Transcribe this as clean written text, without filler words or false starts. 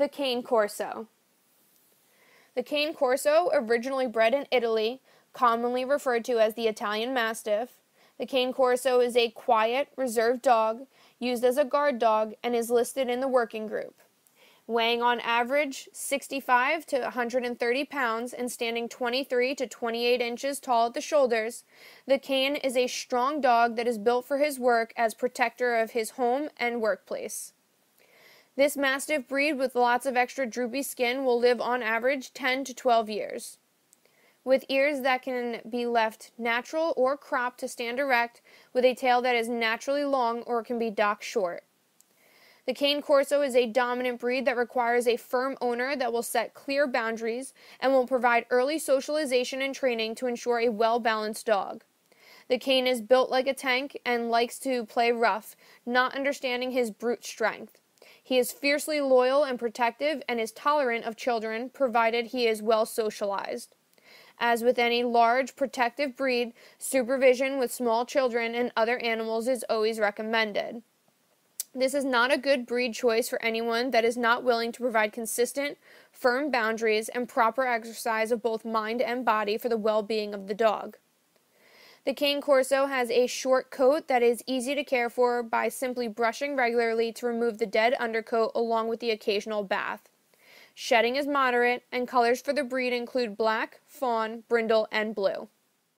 The Cane Corso. The Cane Corso, originally bred in Italy, commonly referred to as the Italian Mastiff. The Cane Corso is a quiet, reserved dog, used as a guard dog, and is listed in the working group. Weighing on average 65 to 130 pounds and standing 23 to 28 inches tall at the shoulders, the Cane is a strong dog that is built for his work as protector of his home and workplace. This Mastiff breed with lots of extra droopy skin will live on average 10 to 12 years. With ears that can be left natural or cropped to stand erect, with a tail that is naturally long or can be docked short. The Cane Corso is a dominant breed that requires a firm owner that will set clear boundaries and will provide early socialization and training to ensure a well-balanced dog. The Cane is built like a tank and likes to play rough, not understanding his brute strength. He is fiercely loyal and protective and is tolerant of children, provided he is well socialized. As with any large, protective breed, supervision with small children and other animals is always recommended. This is not a good breed choice for anyone that is not willing to provide consistent, firm boundaries and proper exercise of both mind and body for the well-being of the dog. The Cane Corso has a short coat that is easy to care for by simply brushing regularly to remove the dead undercoat along with the occasional bath. Shedding is moderate, and colors for the breed include black, fawn, brindle, and blue.